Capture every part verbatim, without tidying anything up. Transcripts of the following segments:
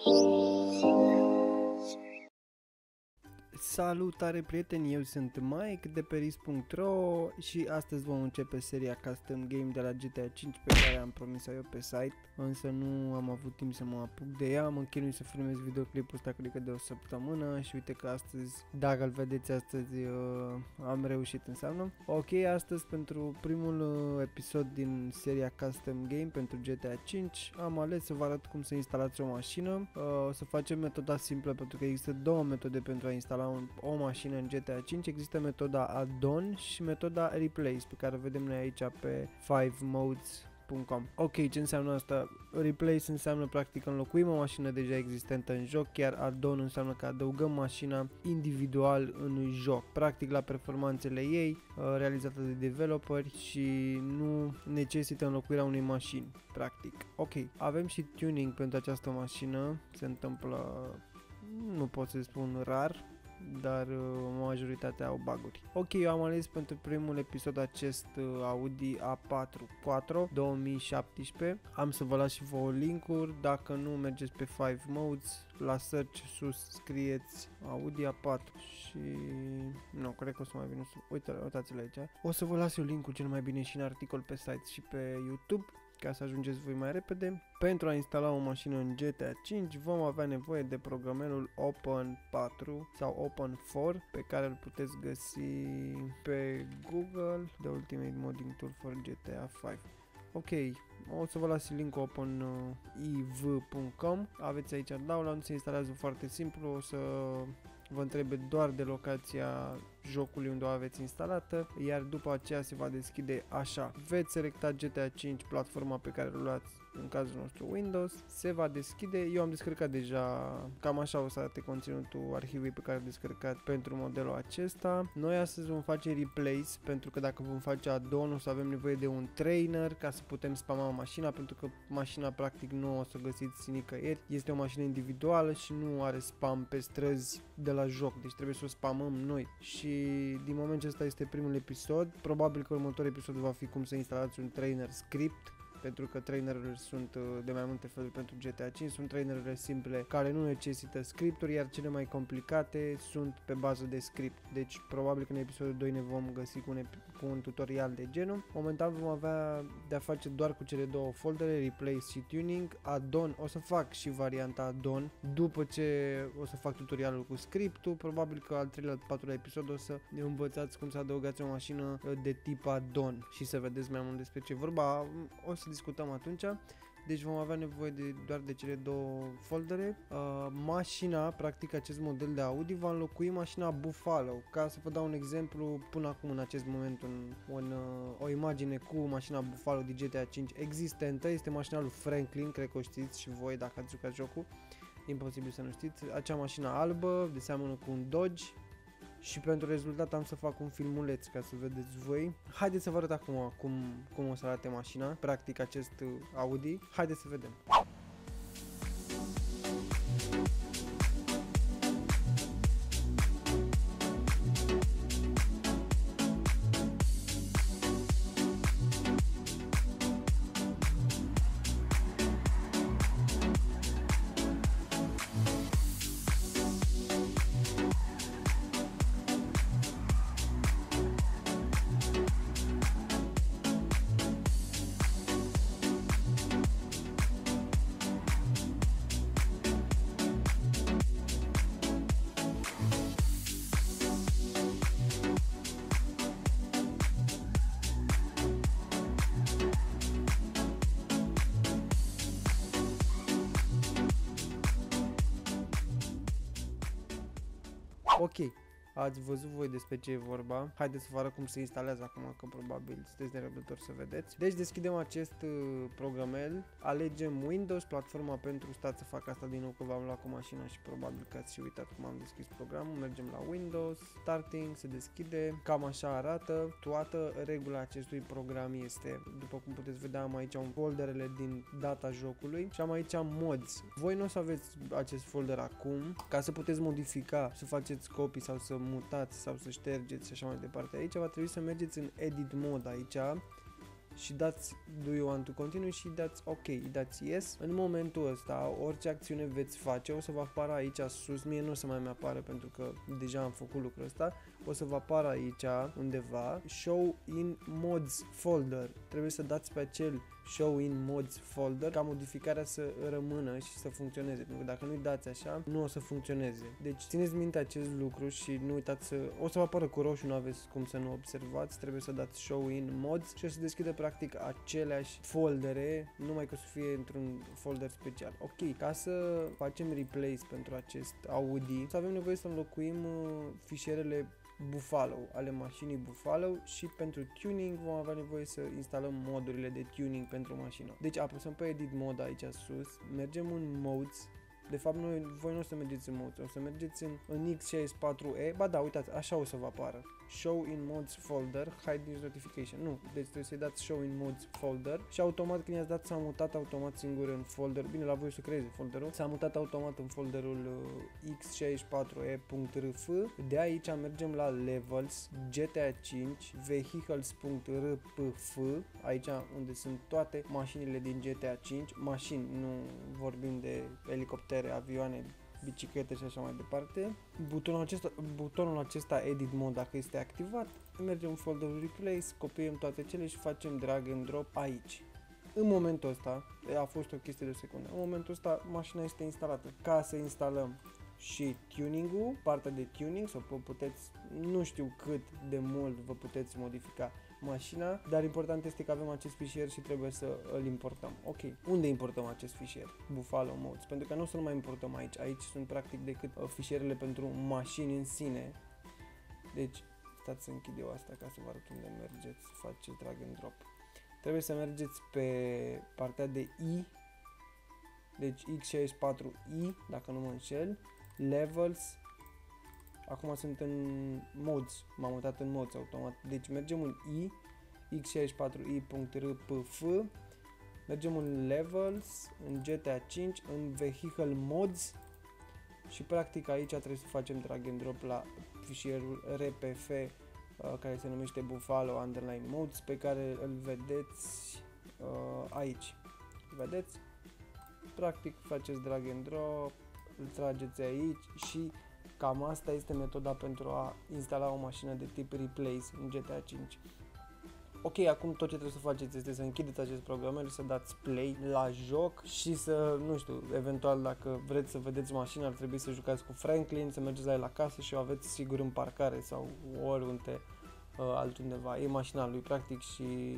Salutare prieteni, eu sunt Mike de pe ris punct ro și astăzi vom începe seria Custom Game de la G T A cinci pe care am promis-o eu pe site, însă nu am avut timp să mă apuc de ea, mă chinui să filmez videoclipul ăsta cred că de o săptămână și uite că astăzi, dacă îl vedeți astăzi, uh, am reușit înseamnă. Ok, astăzi pentru primul uh, episod din seria Custom Game pentru G T A cinci am ales să vă arăt cum să instalați o mașină. Uh, o să facem metoda simplă pentru că există două metode pentru a instala un, o mașină în G T A cinci. Există metoda add-on și metoda replace pe care o vedem noi aici pe five modes punct com. Ok, ce înseamnă asta? Replace înseamnă practic înlocuim o mașină deja existentă în joc, iar add-on înseamnă că adăugăm mașina individual în joc, practic la performanțele ei, realizată de developeri și nu necesită înlocuirea unei mașini, practic. Ok, avem și tuning pentru această mașină, se întâmplă, nu pot să spun rar, dar uh, majoritatea au buguri. Ok, eu am ales pentru primul episod acest uh, Audi A patru Quattro două mii șaptesprezece. Am să vă las și vouă link-uri, dacă nu mergeți pe five modes, la search sus scrieți Audi A patru și nu, cred că o să mai vină. Uite, uitați-l aici. O să vă las eu link-ul cel mai bine și în articol pe site și pe YouTube, ca să ajungeți voi mai repede. Pentru a instala o mașină în G T A cinci vom avea nevoie de programelul Open patru sau Open patru pe care îl puteți găsi pe Google, The Ultimate Modding Tool for G T A cinci. Ok, o să vă las link-ul open i v punct com. Aveți aici download, se instalează foarte simplu, o să vă întrebe doar de locația jocului unde o aveți instalată, iar după aceea se va deschide așa. Veți selecta G T A cinci, platforma pe care o luați, în cazul nostru Windows, se va deschide. Eu am descărcat deja, cam așa o să arate conținutul arhivului pe care am descărcat pentru modelul acesta. Noi astăzi vom face replace, pentru că dacă vom face add-on o să avem nevoie de un trainer ca să putem spama mașina, pentru că mașina practic nu o să găsiți nicăieri, este o mașină individuală și nu are spam pe străzi de la joc, deci trebuie să o spamăm noi. Și din moment ce ăsta este primul episod, probabil că următorul episod va fi cum să instalați un trainer script, pentru că trainerurile sunt de mai multe feluri pentru G T A cinci, sunt trainerurile simple care nu necesită scripturi, iar cele mai complicate sunt pe bază de script. Deci probabil că în episodul doi ne vom găsi cu un, cu un tutorial de genul. Momentan vom avea de a face doar cu cele două foldere, replace și tuning. Add-on, o să fac și varianta add-on după ce o să fac tutorialul cu scriptul. Probabil că al treilea, al patrulea episod o să ne învățați cum să adăugați o mașină de tip add-on și să vedeți mai mult despre ce vorba. O să discutăm atunci. Deci vom avea nevoie de, doar de cele două foldere. Uh, mașina, practic acest model de Audi, va înlocui mașina Buffalo. Ca să vă dau un exemplu, până acum în acest moment un, un, uh, o imagine cu mașina Buffalo din G T A cinci existentă. Este mașina lui Franklin, cred că o știți și voi dacă ați jucat jocul. Imposibil să nu știți. Acea mașină albă, de seamănă cu un Dodge. Și pentru rezultat am să fac un filmuleț ca să vedeți voi. Haideți să vă arăt acum cum, cum o să arate mașina, practic acest Audi. Haideți să vedem. Ok, ați văzut voi despre ce e vorba. Haideți să vă arăt cum se instalează acum, că probabil sunteți nerăbdători să vedeți. Deci deschidem acest uh, programel, alegem Windows, platforma pentru stat să fac asta din nou că v-am luat cu mașina și probabil că ați și uitat cum am deschis programul. Mergem la Windows, Starting, se deschide, cam așa arată. Toată regula acestui program este, după cum puteți vedea, am aici un folderele din data jocului și am aici mods. Voi nu o să aveți acest folder acum, ca să puteți modifica, să faceți copii sau să mutați sau să ștergeți și așa mai departe. Aici va trebui să mergeți în Edit Mode aici și dați do you want to continue și dați ok, dați yes. În momentul ăsta, orice acțiune veți face o să vă apară aici sus, mie nu o să mai mi-apară pentru că deja am făcut lucrul ăsta, o să vă apară aici undeva show in mods folder. Trebuie să dați pe acel show in mods folder ca modificarea să rămână și să funcționeze, pentru că dacă nu-i dați așa, nu o să funcționeze. Deci țineți minte acest lucru și nu uitați să... O să vă apară cu roșu, nu aveți cum să nu observați, trebuie să dați show in mods și o să deschide practic aceleași foldere, numai că o să fie într-un folder special. Ok, ca să facem replace pentru acest Audi, să avem nevoie să înlocuim uh, fișierele Buffalo, ale mașinii Buffalo și pentru tuning vom avea nevoie să instalăm modurile de tuning pentru mașină. Deci apăsăm pe edit mod aici sus, mergem în modes. De fapt, noi, voi nu o să mergeți în modes, o să mergeți în, în X șaizeci și patru E. Ba da, uitați, așa o să vă apară. Show in mods folder, hide this notification. Nu, deci trebuie să-i dați show in mods folder și automat când i-ați dat s-a mutat automat singur în folder. Bine, la voi să creeze folderul. S-a mutat automat în folderul uh, X șaizeci și patru E punct R F. De aici mergem la levels, G T A cinci, vehicles punct R P F, aici unde sunt toate mașinile din G T A cinci, mașini, nu vorbim de elicoptere, avioane, biciclete și așa mai departe. Butonul acesta, butonul acesta edit mode, dacă este activat, mergem în folderul replace, copiem toate cele și facem drag and drop aici. În momentul ăsta, a fost o chestie de o secundă, în momentul ăsta mașina este instalată. Ca să instalăm și tuning-ul, partea de tuning, sau puteți, nu știu cât de mult vă puteți modifica mașina, dar important este că avem acest fișier și trebuie să îl importăm. Ok, unde importăm acest fișier? Buffalo mods, pentru că nu o să-l mai importăm aici, aici sunt practic decât fișierele pentru mașini în sine. Deci, stați să închid eu asta ca să vă arăt unde mergeți, să faceți drag and drop. Trebuie să mergeți pe partea de I, deci X șaizeci și patru I, dacă nu mă înșel, levels. Acum sunt în mods, m-am mutat în mods automat, deci mergem în I, X șaizeci și patru I punct R P F, mergem în levels, în G T A cinci, în vehicle mods și practic aici trebuie să facem drag and drop la fișierul R P F uh, care se numește Buffalo Underline Mods, pe care îl vedeți uh, aici. Vedeți? Practic faceți drag and drop, îl trageți aici și cam asta este metoda pentru a instala o mașină de tip replace în G T A cinci. Ok, acum tot ce trebuie să faceți este să închideți acest program, să dați play la joc și să, nu știu, eventual dacă vreți să vedeți mașina ar trebui să jucați cu Franklin, să mergeți la el acasă și o aveți sigur în parcare sau oriunde uh, altundeva. E mașina lui practic și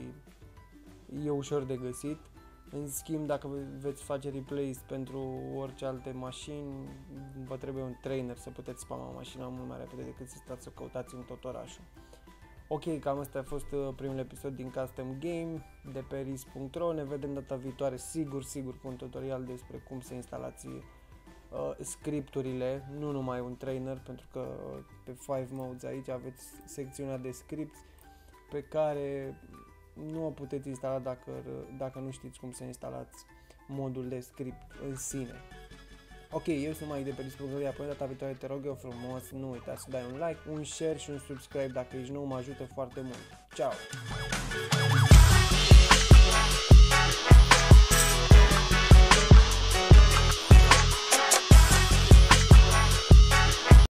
e ușor de găsit. În schimb, dacă veți face replace pentru orice alte mașini, vă trebuie un trainer să puteți spama mașina mult mai repede decât să stați să căutați în tot orașul. Ok, cam asta a fost primul episod din Custom Game de pe R I S punct R O. Ne vedem data viitoare, sigur, sigur, cu un tutorial despre cum să instalați uh, scripturile, nu numai un trainer, pentru că pe five modes aici aveți secțiunea de scripts pe care nu o puteți instala dacă, dacă nu știți cum să instalați modul de script în sine. Ok, eu sunt mai de pe R I S punct R O, până data viitoare te rog eu frumos, nu uita să dai un like, un share și un subscribe dacă ești nou, mă ajută foarte mult. Ciao!